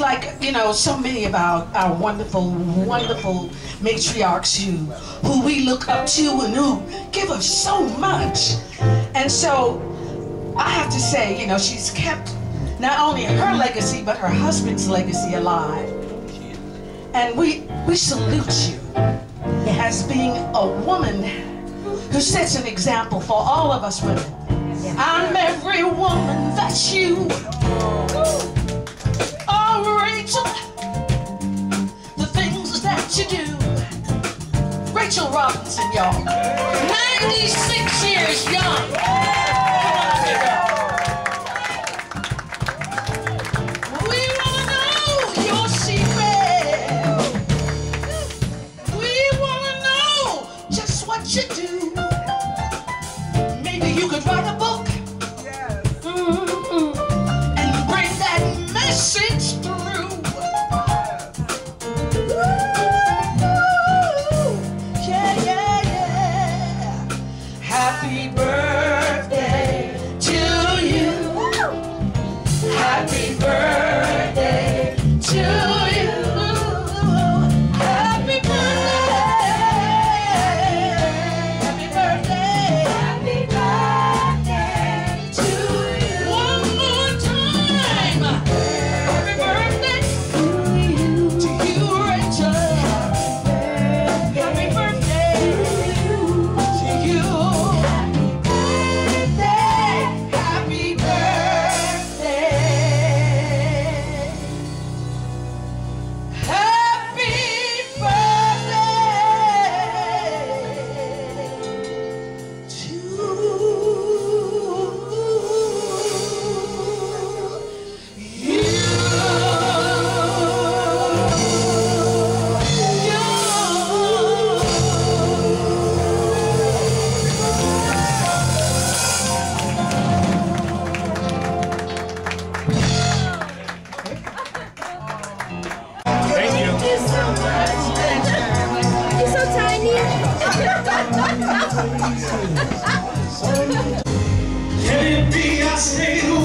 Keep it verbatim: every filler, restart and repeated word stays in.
like, you know, so many of our, our wonderful, wonderful matriarchs who, who we look up to and who give us so much. And so I have to say, you know, she's kept not only her legacy, but her husband's legacy alive. And we, we salute you as being a woman who sets an example for all of us women. I'm every woman that you. Oh, Rachel, the things that you do. Rachel Robinson, y'all. ninety-six years young. We want to know your secret. We want to know just what you do. Maybe you could write a book. Mm-hmm. And bring that message through. Yeah, yeah, yeah. Happy birthday to you. Happy birthday to you. Happy birthday. Happy birthday. Happy birthday to you. One more time. Happy birthday to you, Rachel. Happy birthday to you. Happy birthday. Happy birthday. Happy birthday to He's so tiny. Can it be I stayed away?